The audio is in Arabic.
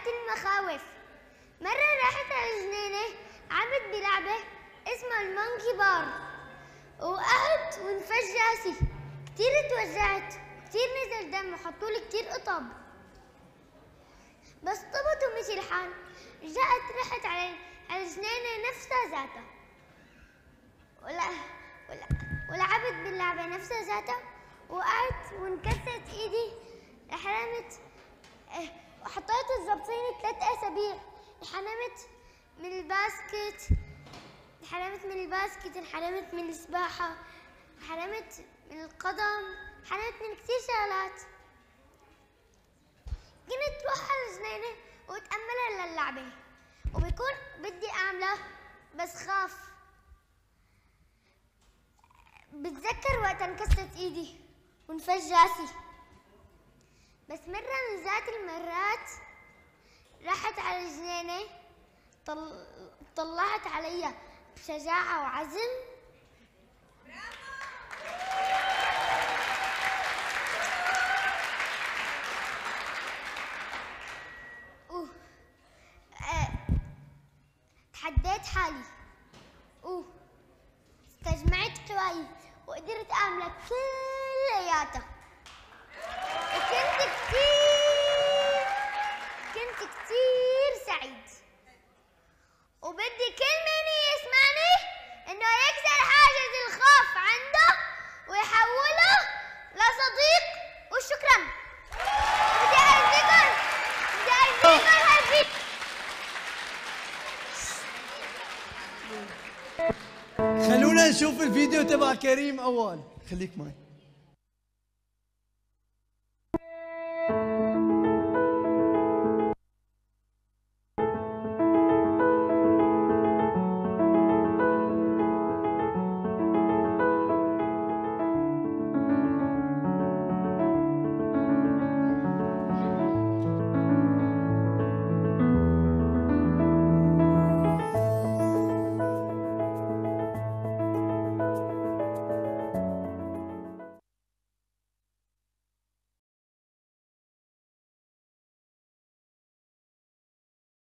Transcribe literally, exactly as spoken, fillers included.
ذات المخاوف. مرة راحت على جنينة عبت بلعبة اسمها المونكي بار، وقعت وانفج راسي، كتير اتوجعت، كتير نزل دم وحطولي كتير قطب، بس طبت ومشي الحال. رجعت رحت على على الجنينة نفسها ذاتها ولا ولا ولعبت باللعبة نفسها ذاتها، وقعت وانكسرت ايدي، انحرمت وحطيت الزبطين ثلاث اسابيع، انحرمت من الباسكت، انحرمت من الباسكت، انحرمت من السباحة، انحرمت من القدم، انحرمت من كثير شغلات. كنت روح على الجنينة واتأملها للعبة وبكون بدي اعملها بس خاف. بتذكر وقت انكسرت ايدي وانفج راسي، بس مرة من ذات المرات رحت على الجنينة، طل... طلعت عليها بشجاعة وعزم، أوه. أه. تحديت حالي، أوه. استجمعت قواي وقدرت أعملها كلياتها، وكنت كتير كنت كتير سعيد. وبدي كل من يسمعني انه يكسر حاجز الخوف عنده ويحوله لصديق. وشكرا. بدي اعزيكم بدي اعزيكم هالفيديو. خلونا نشوف الفيديو تبع كريم اول. خليك معي.